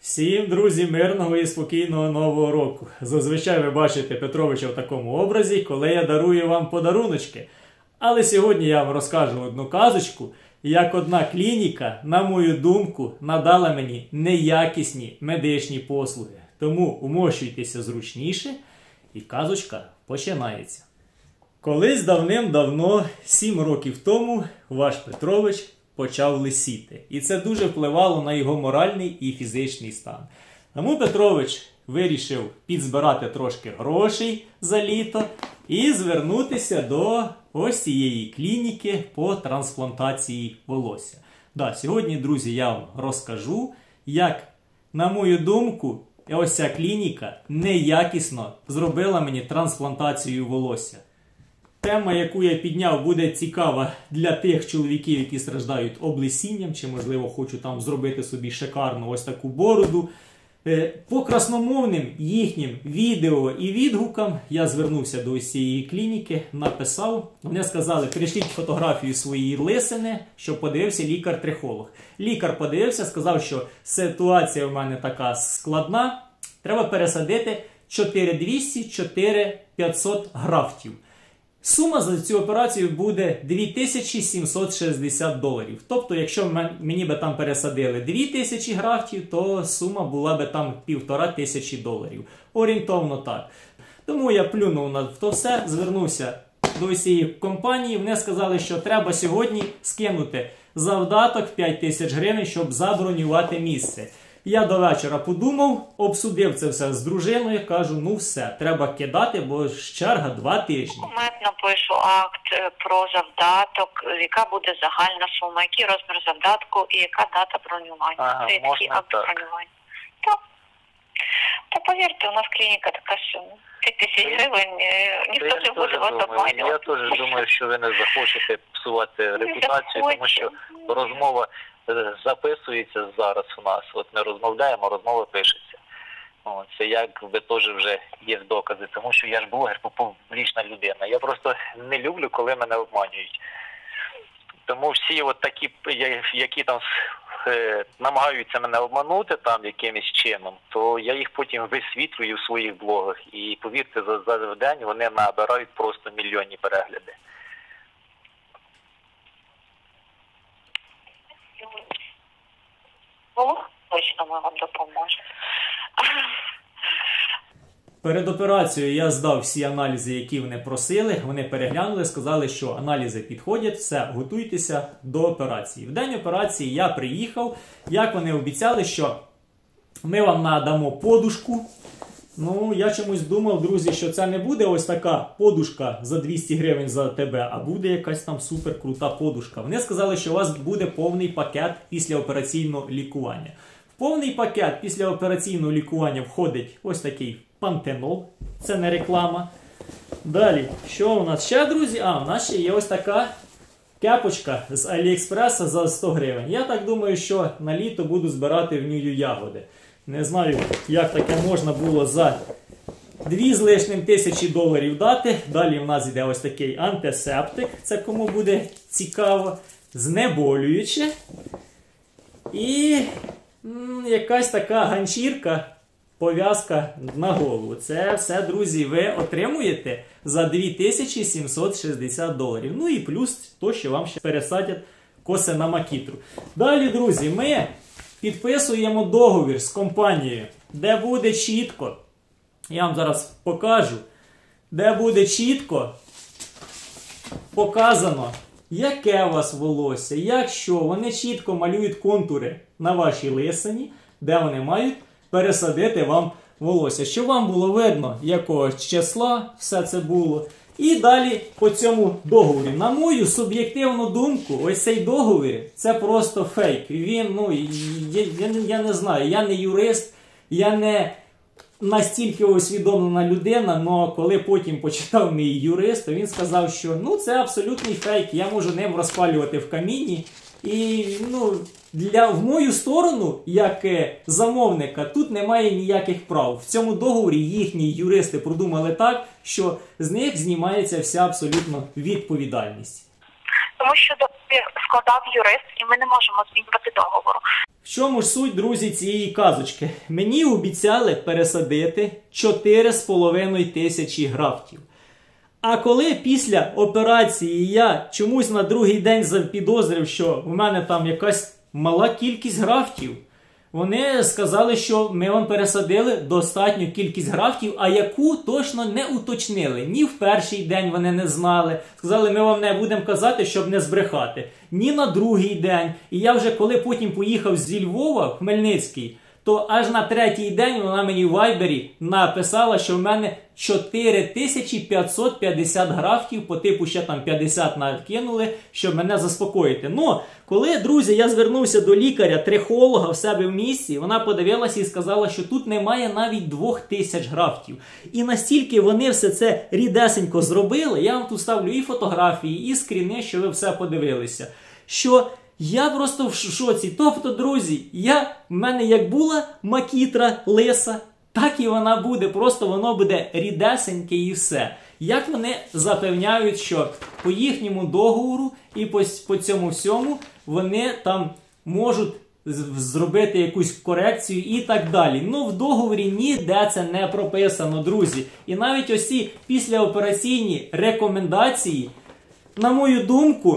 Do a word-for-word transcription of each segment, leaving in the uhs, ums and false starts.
Всім, друзі, мирного і спокійного Нового року. Зазвичай ви бачите Петровича в такому образі, коли я дарую вам подаруночки. Але сьогодні я вам розкажу одну казочку, як одна клініка, на мою думку, надала мені неякісні медичні послуги. Тому умощуйтеся зручніше і казочка починається. Колись давним-давно, сім років тому, ваш Петрович почав лисіти. І це дуже впливало на його моральний і фізичний стан. Тому Петрович вирішив підзбирати трошки грошей за літо і звернутися до ось цієї клініки по трансплантації волосся. Да, сьогодні, друзі, я вам розкажу, як, на мою думку, ось ця клініка неякісно зробила мені трансплантацію волосся. Тема, яку я підняв, буде цікава для тих чоловіків, які страждають облесінням, чи, можливо, хочу там зробити собі шикарну ось таку бороду. По красномовним їхнім відео і відгукам я звернувся до ось цієї клініки, написав. Вони сказали, прийшліть фотографію своєї лисини, щоб подивився лікар-трихолог. Лікар подивився, сказав, що ситуація в мене така складна, треба пересадити чотири двісті - чотири п'ятсот графтів. Сума за цю операцію буде дві тисячі сімсот шістдесят доларів. Тобто, якщо мені би там пересадили дві тисячі графтів, то сума була би там півтора тисячі доларів. Орієнтовно так. Тому я плюнув на то все, звернувся до цієї компанії. Вони сказали, що треба сьогодні скинути завдаток п'ять тисяч гривень, щоб забронювати місце. Я до вечора подумав, обсудив це все з дружиною, кажу, ну все, треба кидати, бо черга два тижні. Документ напишу акт про завдаток, яка буде загальна сума, який розмір завдатку і яка дата бронювання. Ага, це такий акт так. бронювання. Так. Та повірте, у нас клініка така, що п'ять тисяч гривень, ніхто не буде вас обманювати. Я теж думаю, що ви не захочете псувати репутацію, тому що розмова записується зараз у нас. От ми розмовляємо, розмова пишеться. О, це якби теж вже є докази, тому що я ж блогер, публічна людина. Я просто не люблю, коли мене обманюють. Тому всі от такі, які там е, намагаються мене обманути там якимось чином, то я їх потім висвітлюю в своїх блогах. І повірте, за, за день вони набирають просто мільйонні перегляди. Бог точно ми вам допоможемо. Перед операцією я здав всі аналізи, які вони просили. Вони переглянули, сказали, що аналізи підходять, все, готуйтеся до операції. В день операції я приїхав, як вони обіцяли, що ми вам надамо подушку. Ну, я чомусь думав, друзі, що це не буде ось така подушка за двісті гривень за тебе, а буде якась там супер крута подушка. Вони сказали, що у вас буде повний пакет післяопераційного лікування. В повний пакет післяопераційного лікування входить ось такий пантенол, це не реклама. Далі, що у нас ще, друзі? А, у нас ще є ось така кепочка з Аліекспреса за сто гривень. Я так думаю, що на літо буду збирати в нього ягоди. Не знаю, як таке можна було за дві з лишнім тисячі доларів дати. Далі в нас йде ось такий антисептик, це кому буде цікаво, знеболююче. І м, якась така ганчірка, пов'язка на голову. Це все, друзі, ви отримуєте за дві тисячі сімсот шістдесят доларів. Ну і плюс то, що вам ще пересадять коси на макітру. Далі, друзі, ми підписуємо договір з компанією, де буде чітко, я вам зараз покажу, де буде чітко показано, яке у вас волосся, як що. Вони чітко малюють контури на вашій лисині, де вони мають пересадити вам волосся. Щоб вам було видно, якого числа все це було. І далі по цьому договорі. На мою суб'єктивну думку, ось цей договір, це просто фейк. Він, ну, я, я, я не знаю, я не юрист, я не настільки усвідомлена людина, але коли потім почитав мій юрист, то він сказав, що ну, це абсолютний фейк, я можу ним розпалювати в каміні. І, ну, для, в мою сторону, як замовника, тут немає ніяких прав. В цьому договорі їхні юристи продумали так, що з них знімається вся абсолютно відповідальність. тому що договір складав юрист, і ми не можемо змінювати договору. В чому ж суть, друзі, цієї казочки? Мені обіцяли пересадити чотири з половиною тисячі графтів. А коли після операції я чомусь на другий день запідозрив, що в мене там якась мала кількість графтів, вони сказали, що ми вам пересадили достатню кількість графтів, а яку точно не уточнили. Ні в перший день вони не знали. Сказали, ми вам не будемо казати, щоб не збрехати. Ні на другий день. І я вже коли потім поїхав зі Львова в Хмельницький, то аж на третій день вона мені в вайбері написала, що в мене чотири тисячі п'ятсот п'ятдесят графтів, по типу ще там п'ятдесят накинули, щоб мене заспокоїти. Ну, коли, друзі, я звернувся до лікаря-трихолога в себе в місті, вона подивилася і сказала, що тут немає навіть двох тисяч графтів. І настільки вони все це рідесенько зробили, я вам тут ставлю і фотографії, і скріни, що ви все подивилися, що я просто в шоці. Тобто, друзі, я, в мене як була макітра лиса, так і вона буде. Просто воно буде рідесеньке і все. Як вони запевняють, що по їхньому договору і по, по цьому всьому вони там можуть зробити якусь корекцію і так далі. Ну, в договорі ніде це не прописано, друзі. І навіть ось ці післяопераційні рекомендації, на мою думку,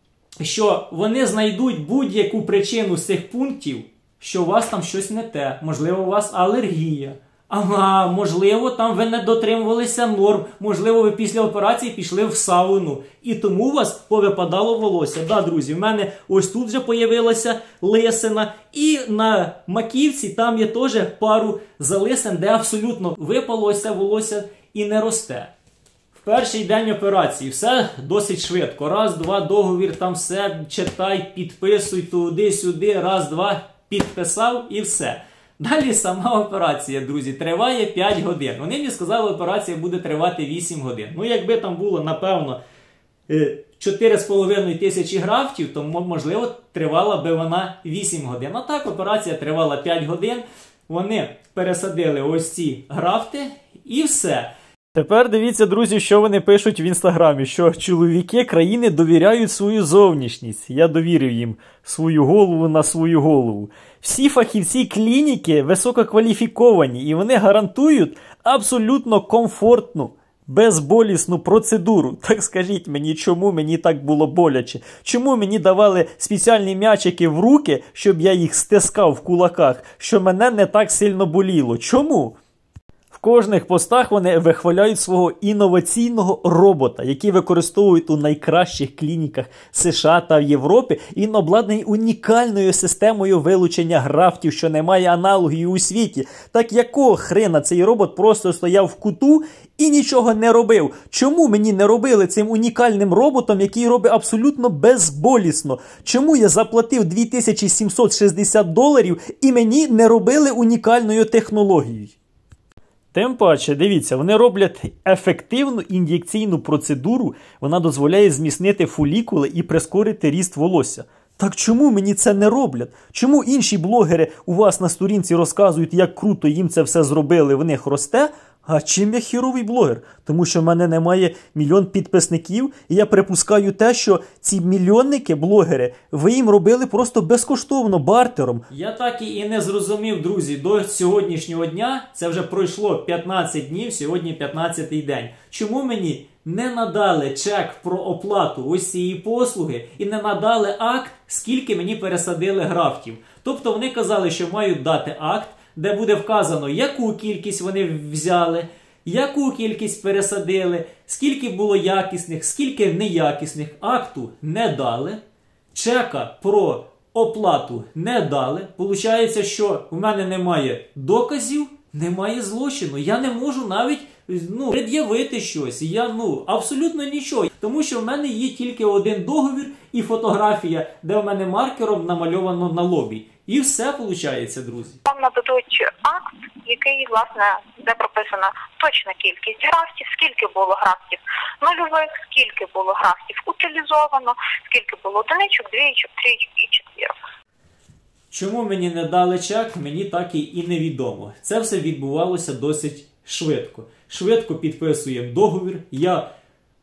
що вони знайдуть будь-яку причину з цих пунктів, що у вас там щось не те, можливо, у вас алергія, ага, можливо, там ви не дотримувалися норм, можливо, ви після операції пішли в сауну, і тому у вас повипадало волосся. Да, друзі, в мене ось тут вже появилася лисина, і на маківці там є теж пару залисин, де абсолютно випалося волосся і не росте. Перший день операції, все досить швидко. Раз, два, договір, там все, читай, підписуй, туди-сюди, раз, два, підписав і все. Далі сама операція, друзі, триває п'ять годин. Вони мені сказали, операція буде тривати вісім годин. Ну, якби там було, напевно, чотири з половиною тисячі графтів, то, можливо, тривала би вона вісім годин. А так, операція тривала п'ять годин, вони пересадили ось ці графти і все. Тепер дивіться, друзі, що вони пишуть в інстаграмі, що чоловіки країни довіряють свою зовнішність. Я довірив їм свою голову на свою голову. Всі фахівці клініки висококваліфіковані, і вони гарантують абсолютно комфортну, безболісну процедуру. Так скажіть мені, чому мені так було боляче? Чому мені давали спеціальні м'ячики в руки, щоб я їх стискав в кулаках, що мене не так сильно боліло? Чому? В кожних постах вони вихваляють свого інноваційного робота, який використовують у найкращих клініках США та в Європі. Він обладнаний унікальною системою вилучення графтів, що не має аналогів у світі. Так якого хрена цей робот просто стояв в куту і нічого не робив? Чому мені не робили цим унікальним роботом, який робить абсолютно безболісно? Чому я заплатив дві тисячі сімсот шістдесят доларів і мені не робили унікальною технологією? Тим паче, дивіться, вони роблять ефективну ін'єкційну процедуру, вона дозволяє зміцнити фолікули і прискорити ріст волосся. Так чому мені це не роблять? Чому інші блогери у вас на сторінці розказують, як круто їм це все зробили, в них росте? А чим я хіровий блогер? Тому що в мене немає мільйон підписників, і я припускаю те, що ці мільйонники, блогери, ви їм робили просто безкоштовно, бартером. Я так і не зрозумів, друзі, до сьогоднішнього дня, це вже пройшло п'ятнадцять днів, сьогодні п'ятнадцятий день. Чому мені не надали чек про оплату ось цієї послуги і не надали акт, скільки мені пересадили графтів? Тобто вони казали, що мають дати акт, де буде вказано, яку кількість вони взяли, яку кількість пересадили, скільки було якісних, скільки неякісних. Акту не дали, чека про оплату не дали. Получається, що в мене немає доказів, немає злочину. Я не можу навіть ну, пред'явити щось. Я, ну, абсолютно нічого. Тому що в мене є тільки один договір і фотографія, де в мене маркером намальовано на лобі. І все виходить, друзі. Вам нададуть акт, який, власне, де прописана точна кількість графтів, скільки було графтів нульових, скільки було графтів утилізовано, скільки було одиничок, двічок, трійчок і четвірок. Чому мені не дали чек, мені так і невідомо. Це все відбувалося досить швидко. Швидко підписуємо договір. Я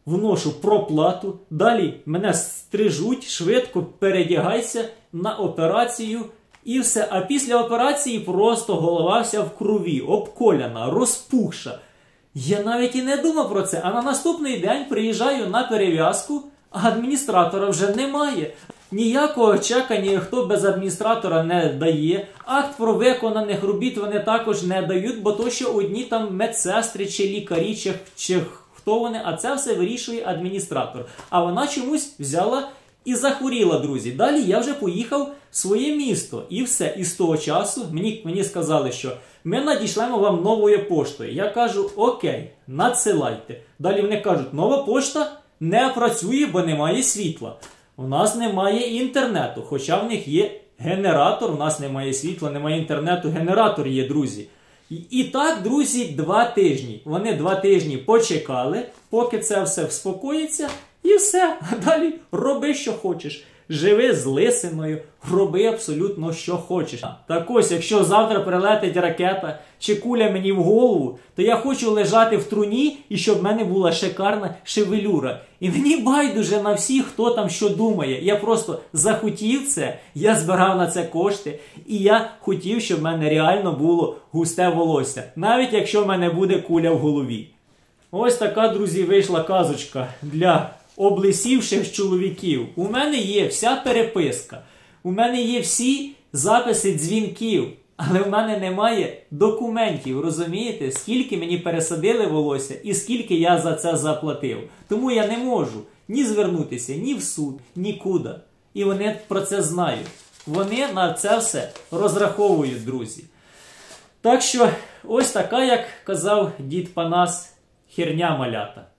вношу проплату, далі мене стрижуть, швидко передягайся на операцію і все. А після операції просто голова вся в крові, обколяна, розпухша. Я навіть і не думав про це, а на наступний день приїжджаю на перев'язку, а адміністратора вже немає. Ніякого чека ніхто без адміністратора не дає. Акт про виконаних робіт вони також не дають, бо то, що одні там медсестри чи лікарі, чи, чи хто вони, а це все вирішує адміністратор. А вона чомусь взяла і захворіла, друзі. Далі я вже поїхав в своє місто. І все. І з того часу мені, мені сказали, що ми надішлемо вам новою поштою. Я кажу, окей, надсилайте. Далі вони кажуть, нова пошта не працює, бо немає світла. У нас немає інтернету, хоча в них є генератор, у нас немає світла, немає інтернету, генератор є, друзі. І, і так, друзі, два тижні. Вони два тижні почекали, поки це все вспокоїться, і все. А далі роби, що хочеш. Живи з лисиною, роби абсолютно, що хочеш. Так ось, якщо завтра прилетить ракета чи куля мені в голову, то я хочу лежати в труні і щоб в мене була шикарна шевелюра. І мені байдуже на всіх, хто там що думає. Я просто захотів це, я збирав на це кошти, і я хотів, щоб в мене реально було густе волосся. Навіть якщо в мене буде куля в голові. Ось така, друзі, вийшла казочка для облисівших чоловіків. У мене є вся переписка, у мене є всі записи дзвінків, але в мене немає документів, розумієте, скільки мені пересадили волосся і скільки я за це заплатив. Тому я не можу ні звернутися, ні в суд, нікуди. І вони про це знають. Вони на це все розраховують, друзі. Так що, ось така, як казав дід Панас, херня малята.